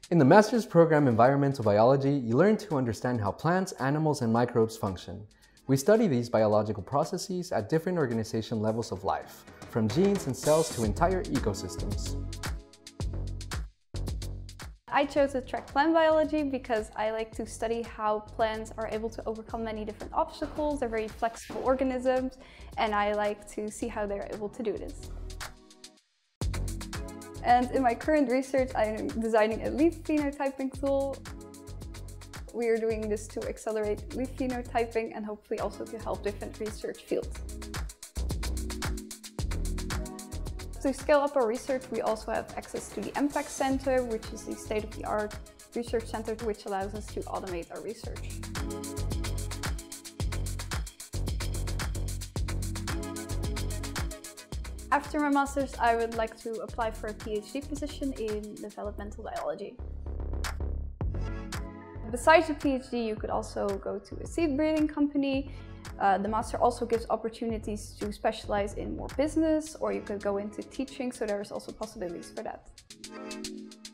In the master's program Environmental Biology, you learn to understand how plants, animals, and microbes function. We study these biological processes at different organization levels of life, from genes and cells to entire ecosystems. I chose the track plant biology because I like to study how plants are able to overcome many different obstacles. They're very flexible organisms, and I like to see how they're able to do this. And in my current research, I'm designing a leaf phenotyping tool. We are doing this to accelerate leaf phenotyping and hopefully also to help different research fields. To scale up our research, we also have access to the MPAC Center, which is the state-of-the-art research center which allows us to automate our research. After my master's, I would like to apply for a PhD position in developmental biology. Besides the PhD, you could also go to a seed breeding company. The master also gives opportunities to specialize in more business, or you could go into teaching, so there's also possibilities for that.